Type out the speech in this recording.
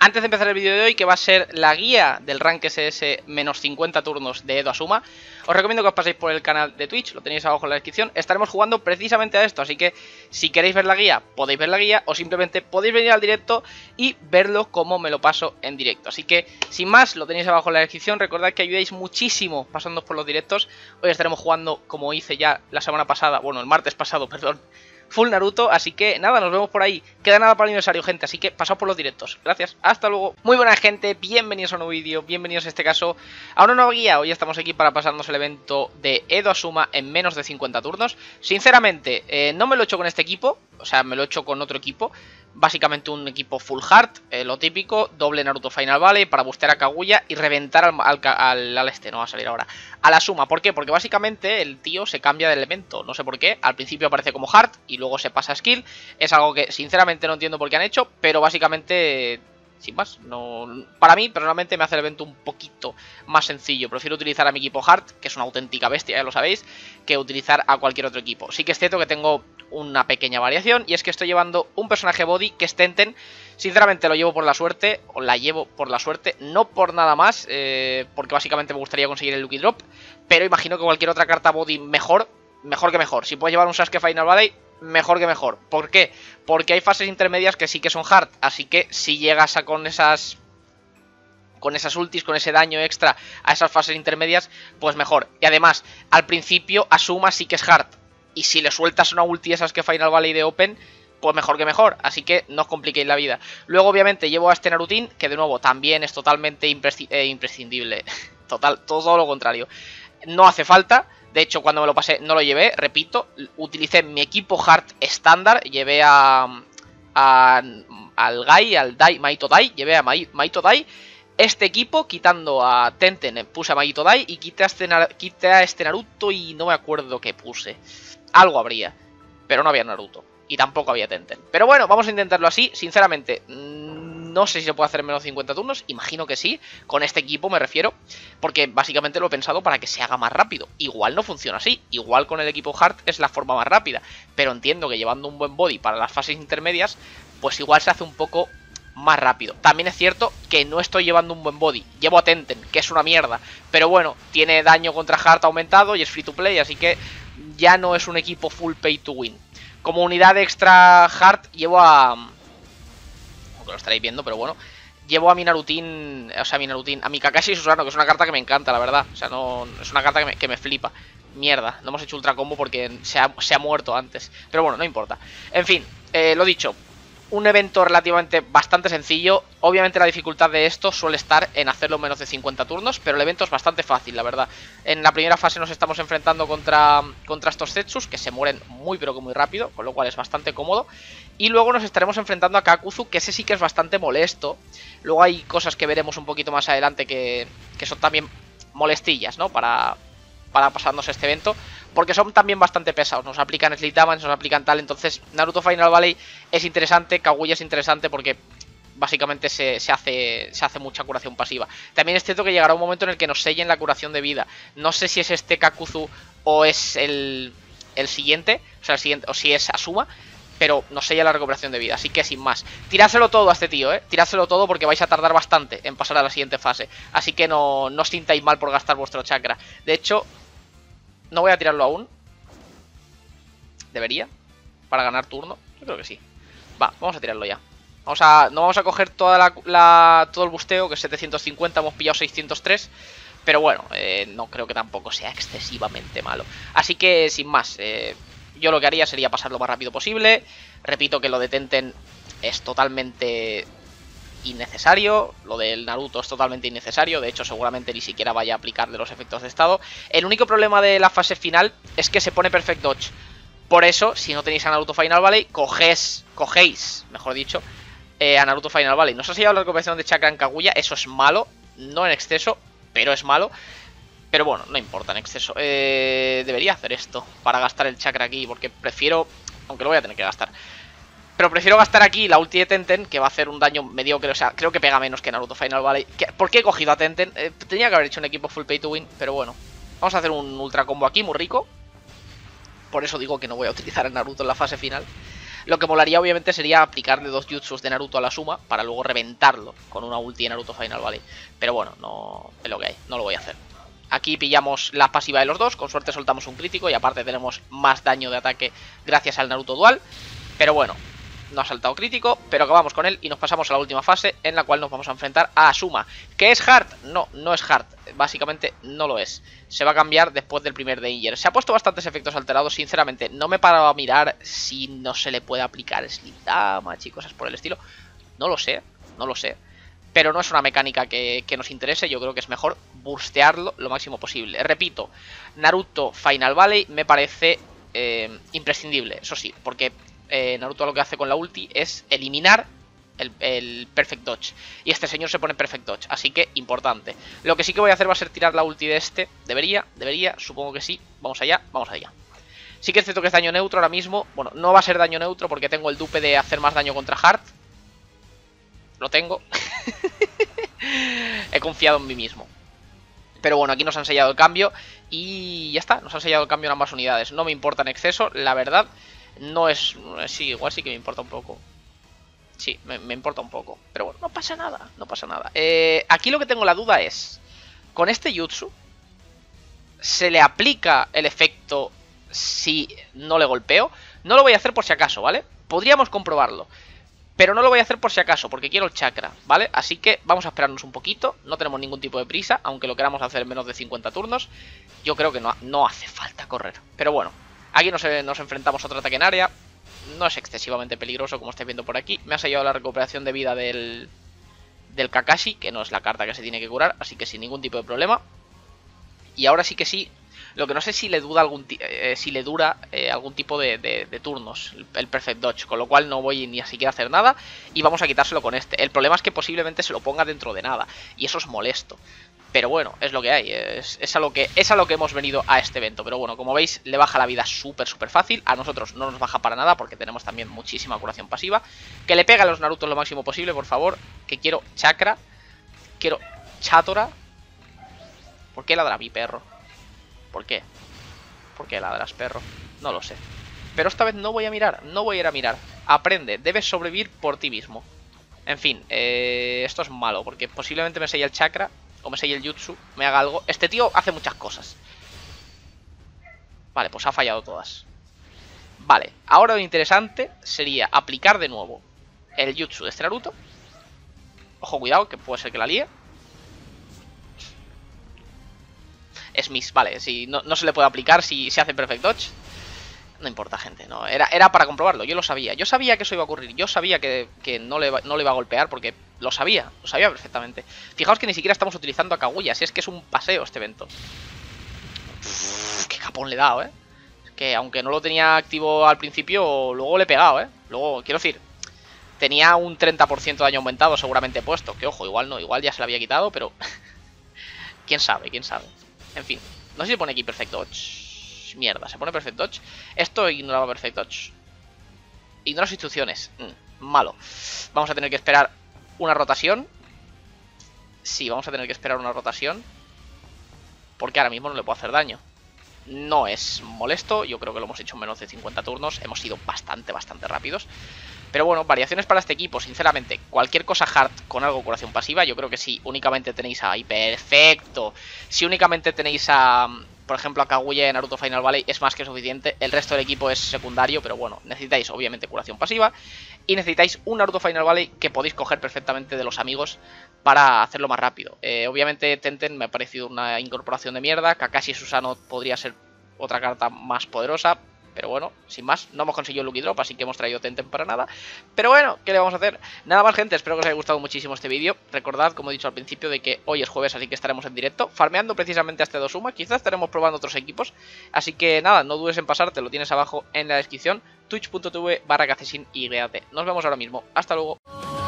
Antes de empezar el vídeo de hoy, que va a ser la guía del rank SS menos 50 turnos de Edo Asuma, os recomiendo que os paséis por el canal de Twitch, lo tenéis abajo en la descripción. Estaremos jugando precisamente a esto, así que si queréis ver la guía, podéis ver la guía, o simplemente podéis venir al directo y verlo como me lo paso en directo. Así que, sin más, lo tenéis abajo en la descripción. Recordad que ayudáis muchísimo pasándoos por los directos. Hoy estaremos jugando, como hice ya la semana pasada, bueno, el martes pasado, perdón, full Naruto, así que nada, nos vemos por ahí. Queda nada para el aniversario, gente, así que pasaos por los directos. Gracias, hasta luego. Muy buena gente, bienvenidos a un nuevo vídeo, bienvenidos en este caso a una nueva guía. Hoy estamos aquí para pasarnos el evento de Edo Asuma en menos de 50 turnos. Sinceramente, no me lo he hecho con este equipo, o sea, me lo he hecho con otro equipo. Básicamente un equipo full hard, lo típico, doble Naruto Final Valley para bustear a Kaguya y reventar al este, no va a salir ahora, al Asuma. ¿Por qué? Porque básicamente el tío se cambia de elemento, no sé por qué, al principio aparece como hard y luego se pasa a skill. Es algo que sinceramente no entiendo por qué han hecho, pero básicamente, sin más, no, para mí personalmente me hace el evento un poquito más sencillo. Prefiero utilizar a mi equipo hard, que es una auténtica bestia, ya lo sabéis, que utilizar a cualquier otro equipo. Sí que es cierto que tengo una pequeña variación, y es que estoy llevando un personaje body que es Tenten. Sinceramente lo llevo por la suerte, o la llevo por la suerte, no por nada más, porque básicamente me gustaría conseguir el Lucky Drop, pero imagino que cualquier otra carta body mejor que mejor. Si puedes llevar un Sasuke Final Valley, mejor que mejor. ¿Por qué? Porque hay fases intermedias que sí que son hard, así que si llegas a con esas ultis, con ese daño extra a esas fases intermedias, pues mejor. Y además, al principio Asuma sí que es hard, y si le sueltas una ulti a esas que Final Valley de Open, pues mejor que mejor, así que no os compliquéis la vida. Luego obviamente llevo a este Narutin, que de nuevo también es totalmente imprescindible. Todo lo contrario. No hace falta, de hecho cuando me lo pasé no lo llevé, repito, utilicé mi equipo hard estándar, llevé al Gai, al Dai, Maito Dai, llevé a Maito Dai. Este equipo, quitando a Tenten, puse a Maito Dai y quité a este Naruto y no me acuerdo qué puse. Algo habría, pero no había Naruto y tampoco había Tenten. Pero bueno, vamos a intentarlo así. Sinceramente, no sé si se puede hacer en menos de 50 turnos. Imagino que sí, con este equipo me refiero, porque básicamente lo he pensado para que se haga más rápido. Igual no funciona así, igual con el equipo hard es la forma más rápida, pero entiendo que llevando un buen body para las fases intermedias, pues igual se hace un poco más rápido. También es cierto que no estoy llevando un buen body, llevo a Tenten, que es una mierda, pero bueno, tiene daño contra hard aumentado y es free to play, así que ya no es un equipo full pay to win. Como unidad extra hard llevo a... aunque lo estaréis viendo, pero bueno, llevo a mi Narutin, a mi Kakashi Susanoo, que es una carta que me encanta, la verdad. O sea, no es una carta que me flipa. Mierda, no hemos hecho ultra combo porque se ha muerto antes. Pero bueno, no importa. En fin, lo dicho, un evento relativamente bastante sencillo. Obviamente la dificultad de esto suele estar en hacerlo menos de 50 turnos, pero el evento es bastante fácil, la verdad. En la primera fase nos estamos enfrentando contra estos Zetsus, que se mueren muy pero que muy rápido, con lo cual es bastante cómodo. Y luego nos estaremos enfrentando a Kakuzu, que ese sí que es bastante molesto. Luego hay cosas que veremos un poquito más adelante que son también molestillas, ¿no? Para pasarnos este evento, porque son también bastante pesados, nos aplican Sleep Damage, nos aplican tal. Entonces Naruto Final Valley es interesante, Kaguya es interesante porque básicamente se hace mucha curación pasiva. También es cierto que llegará un momento en el que nos sellen la curación de vida. No sé si es este Kakuzu o es el siguiente, o sea, el siguiente, o si es Asuma, pero nos sella la recuperación de vida, así que sin más. Tirádselo todo a este tío, tirádselo todo porque vais a tardar bastante en pasar a la siguiente fase. Así que no os sintáis mal por gastar vuestro chakra. De hecho, no voy a tirarlo aún. ¿Debería? Para ganar turno. Yo creo que sí. Va, vamos a tirarlo ya. No vamos a coger todo el busteo, que es 750, hemos pillado 603. Pero bueno, no creo que tampoco sea excesivamente malo. Así que sin más, yo lo que haría sería pasar lo más rápido posible. Repito que lo de Tenten es totalmente innecesario, lo del Naruto es totalmente innecesario, de hecho seguramente ni siquiera vaya a aplicarle los efectos de estado. El único problema de la fase final es que se pone Perfect Dodge. Por eso, si no tenéis a Naruto Final Valley, cogéis, mejor dicho, a Naruto Final Valley. No os ha sellado la recuperación de chakra en Kaguya, eso es malo, no en exceso, pero es malo. Pero bueno, no importa en exceso. Debería hacer esto para gastar el chakra aquí, porque prefiero, aunque lo voy a tener que gastar, pero prefiero gastar aquí la ulti de Tenten, que va a hacer un daño mediocre. O sea, creo que pega menos que Naruto Final Valley. ¿Por qué he cogido a Tenten? Tenía que haber hecho un equipo full pay to win, pero bueno. Vamos a hacer un ultra combo aquí, muy rico. Por eso digo que no voy a utilizar a Naruto en la fase final. Lo que molaría obviamente sería aplicarle 2 jutsus de Naruto a la Suma para luego reventarlo con una ulti de Naruto Final Valley. Pero bueno, no es lo que hay, no lo voy a hacer. Aquí pillamos la pasiva de los dos, con suerte soltamos un crítico y aparte tenemos más daño de ataque gracias al Naruto Dual. Pero bueno, no ha saltado crítico, pero acabamos con él y nos pasamos a la última fase en la cual nos vamos a enfrentar a Asuma. ¿Qué es hard? No, no es hard, básicamente no lo es. Se va a cambiar después del primer Danger. Se ha puesto bastantes efectos alterados, sinceramente no me he parado a mirar si no se le puede aplicar Sleep Damage y cosas por el estilo. No lo sé, no lo sé. Pero no es una mecánica que nos interese, yo creo que es mejor burstearlo lo máximo posible. Repito, Naruto Final Valley me parece imprescindible, eso sí, porque Naruto lo que hace con la ulti es eliminar el Perfect Dodge. Y este señor se pone Perfect Dodge, así que importante. Lo que sí que voy a hacer va a ser tirar la ulti de este. Debería, supongo que sí. Vamos allá, vamos allá. Sí que es cierto que es daño neutro ahora mismo. Bueno, no va a ser daño neutro porque tengo el dupe de hacer más daño contra Hard. Lo tengo. He confiado en mí mismo. Pero bueno, aquí nos han sellado el cambio y ya está, nos han sellado el cambio en ambas unidades. No me importa en exceso, la verdad. No es... Sí, igual sí que me importa un poco. Sí, me importa un poco. Pero bueno, no pasa nada, no pasa nada. Aquí lo que tengo la duda es... Con este jutsu ¿se le aplica el efecto si no le golpeo? No lo voy a hacer por si acaso, ¿vale? Podríamos comprobarlo. Pero no lo voy a hacer por si acaso, porque quiero el chakra, ¿vale? Así que vamos a esperarnos un poquito. No tenemos ningún tipo de prisa, aunque lo queramos hacer en menos de 50 turnos. Yo creo que no hace falta correr. Pero bueno, aquí nos enfrentamos a otro ataque en área. No es excesivamente peligroso, como estáis viendo por aquí. Me ha sellado la recuperación de vida del Kakashi, que no es la carta que se tiene que curar, así que sin ningún tipo de problema. Y ahora sí que sí. Lo que no sé si le dura algún tipo de turnos el Perfect Dodge, con lo cual no voy ni a siquiera a hacer nada y vamos a quitárselo con este. El problema es que posiblemente se lo ponga dentro de nada y eso es molesto. Pero bueno, es lo que hay, es a lo que hemos venido a este evento. Pero bueno, como veis, le baja la vida súper fácil. A nosotros no nos baja para nada porque tenemos también muchísima curación pasiva. Que le pega a los Narutos lo máximo posible, por favor. Que quiero chakra. Quiero chatora. ¿Por qué ladra mi perro? ¿Por qué? ¿Por qué ladras, perro? No lo sé. Pero esta vez no voy a mirar, no voy a ir a mirar. Aprende, debes sobrevivir por ti mismo. En fin, esto es malo porque posiblemente me selle el chakra o me selle el jutsu, me haga algo. Este tío hace muchas cosas. Vale, pues ha fallado todas. Vale, ahora lo interesante sería aplicar de nuevo el jutsu de este Naruto. Ojo, cuidado, que puede ser que la líe. Es miss, vale, si no se le puede aplicar si se hace Perfect Dodge. No importa, gente, no, era para comprobarlo, yo lo sabía. Yo sabía que eso iba a ocurrir, yo sabía que no le iba a golpear porque lo sabía perfectamente. Fijaos que ni siquiera estamos utilizando a Kaguya, si es que es un paseo este evento. Uf, qué capón le he dado, Es que aunque no lo tenía activo al principio, luego le he pegado, Luego, quiero decir, tenía un 30% de daño aumentado seguramente puesto. Que ojo, igual no, igual ya se lo había quitado, pero... quién sabe, quién sabe. En fin, no sé si pone aquí Perfect Dodge. Mierda, ¿se pone Perfect Dodge? Esto ignoraba Perfect Dodge. Ignora las instrucciones. Malo. Vamos a tener que esperar una rotación. Sí, vamos a tener que esperar una rotación. Porque ahora mismo no le puedo hacer daño. No es molesto, yo creo que lo hemos hecho en menos de 50 turnos. Hemos sido bastante rápidos. Pero bueno, variaciones para este equipo, sinceramente. Cualquier cosa hard con algo curación pasiva, yo creo que si únicamente tenéis a... ¡Ay, perfecto! Si únicamente tenéis a... Por ejemplo, a Kaguya en Naruto Final Valley es más que suficiente. El resto del equipo es secundario, pero bueno, necesitáis obviamente curación pasiva. Y necesitáis un Naruto Final Valley que podéis coger perfectamente de los amigos para hacerlo más rápido. Obviamente Tenten me ha parecido una incorporación de mierda. Kakashi Susanoo podría ser otra carta más poderosa. Pero bueno, sin más, no hemos conseguido el Lucky Drop, así que hemos traído Tenten para nada. Pero bueno, ¿qué le vamos a hacer? Nada más, gente, espero que os haya gustado muchísimo este vídeo. Recordad, como he dicho al principio, de que hoy es jueves, así que estaremos en directo farmeando precisamente a este Dosuma. Quizás estaremos probando otros equipos. Así que nada, no dudes en pasarte, lo tienes abajo en la descripción. Twitch.tv/Kacesin y Nos vemos ahora mismo. Hasta luego.